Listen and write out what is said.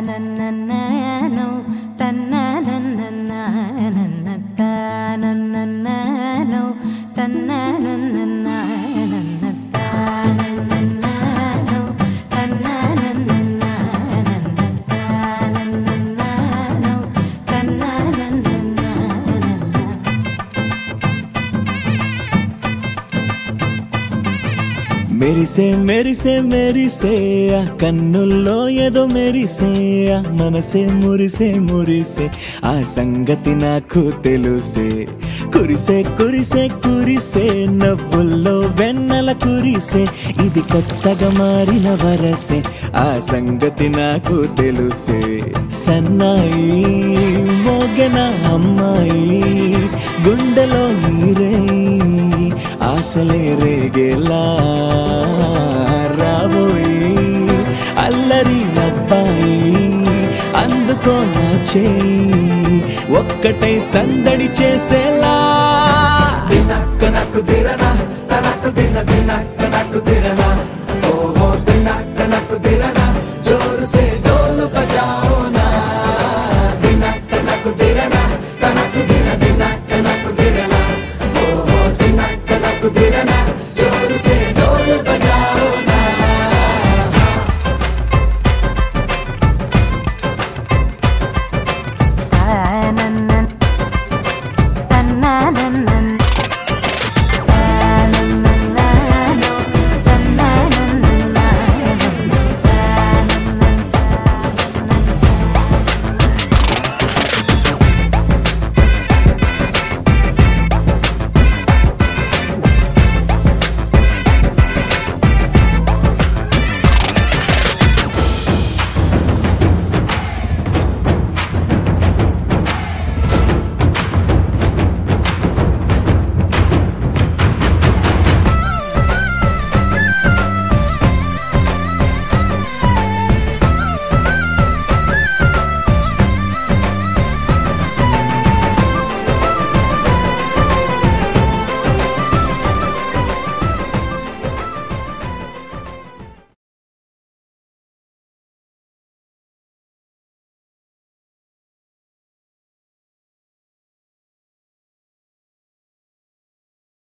మెరిసే మెరిసే మెరిసే ఆ కన్నుల్లో ఏదో మెరిసే ఆ మనసే మురిసే మురిసే ఆ సంగతి నాకు తెలుసే కురిసే కురిసే కురిసే నవ్వుల్లో వెన్నెల కురిసే ఇది కొత్తగా మారిన వరసే ఆ సంగతి నాకు తెలుసే సన్నాయి మోగన అమ్మాయి గుండెలో ఈరే ఆశలే రేగేలా రాబోయి అల్లరి అబ్బాయి అందుకో నా చేయి ఒక్కటై సందడి చేసేలా దినక్క నాకు దిరనా తనకు దిన దినక్క నాకు దిరనా